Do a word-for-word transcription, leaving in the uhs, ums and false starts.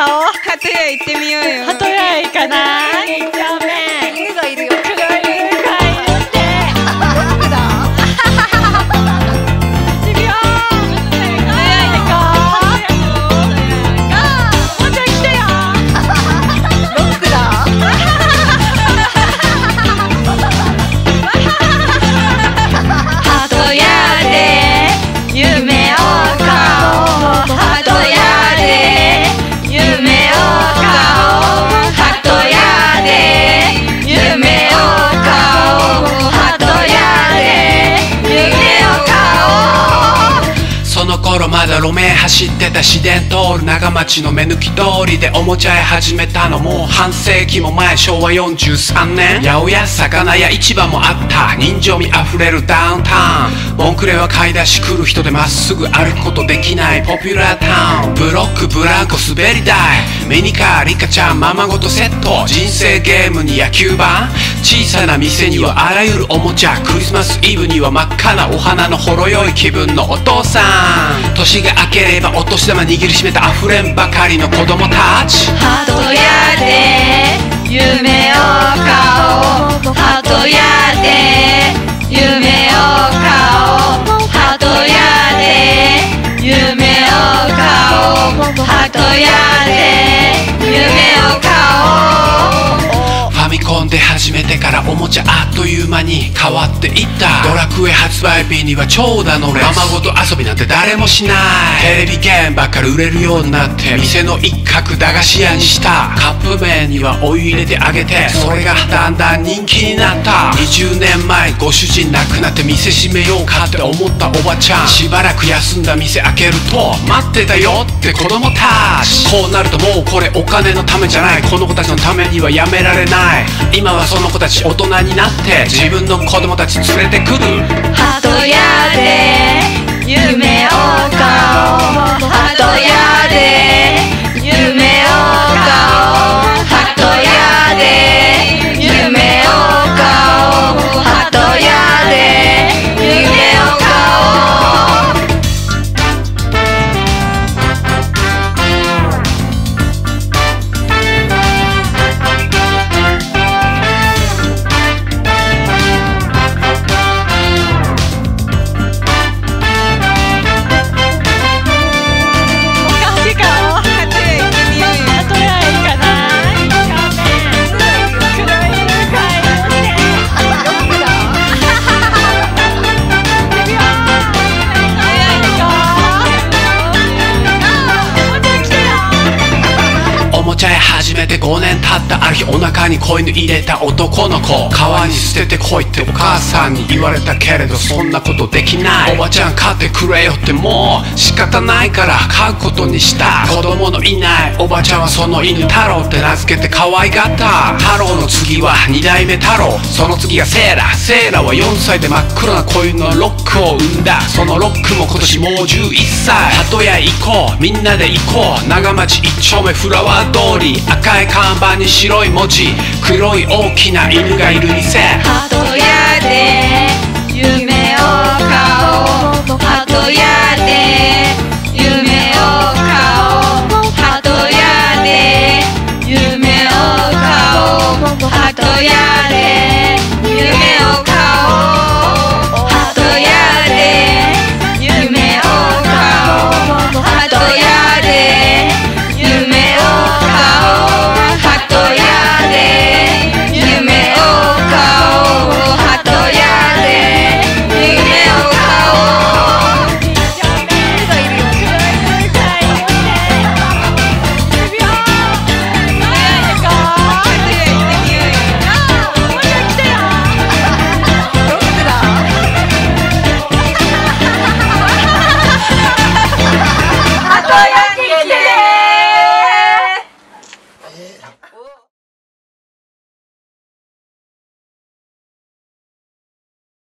顔。鳩屋行ってみようよ。 鳩屋行かない？一丁目。 犬がいるよ。 黒い犬がいるって。 どこだ？ 行ってみよう。鳩屋行こう。もうちょい来てよ。 ロックだ。 鳩屋で夢を買おう。鳩屋で夢を買おう。鳩屋で夢を買おう。鳩屋で夢を買おう。 その頃まだ路面走ってた市電通る長町の目抜き通りでおもちゃ屋始めたのもう半世紀も前、しょうわよんじゅうさんねん。八百屋魚屋市場もあった人情味あふれるダウンタウン。モンクレは買い出し来る人でまっすぐ歩くことできないポピュラータウン。ブロックブランコ滑り台ミニカーリカちゃんままごとセット。人生ゲームに野球盤小さな店にはあらゆるおもちゃ。クリスマスイブには真っ赤なお花のほろ酔い気分のお父さん。年が明ければお年玉握りしめた溢れんばかりの子供たち。 鳩屋で夢を買おう。鳩屋で夢を買おう。鳩屋で夢を買おう。鳩屋で夢を買おう。 ファミコンで始めてからおもちゃあっという間に変わっていった。ドラクエ発売日には長蛇の列。ままごと遊びなんて誰もしない。テレビゲームばっかり売れるようになって店の一角駄菓子屋にした。カップ麺にはお湯入れてあげてそれがだんだん人気になった。にじゅうねんまえご主人亡くなって店閉めようかって思ったおばちゃん。しばらく休んだ店開けると待ってたよって子供たち。こうなるともうこれお金のためじゃない。この子たちのためにはやめられない。今はその子たち大人になって自分の子供たち連れてくる。 鳩屋で夢を買おう。鳩屋で夢を買おう。鳩屋で夢を買おう。鳩屋で夢を買おう。 始めてごねん経ったある日お腹に子犬入れた男の子。川に捨ててこいってお母さんに言われたけれどそんなことできない。おばちゃん飼ってくれよってもう仕方ないから飼うことにした。子供のいないおばちゃんはその犬太郎って名付けて可愛がった。太郎の次はに代目太郎。その次がセーラ。セーラはよんさいで真っ黒な子犬のロックを産んだ。そのロックも今年もうじゅういっさい。鳩屋行こうみんなで行こう。長町一丁目フラワー通り。赤い看板に白い文字黒い大きな犬がいる店。 鳩屋で夢を買おう。鳩屋で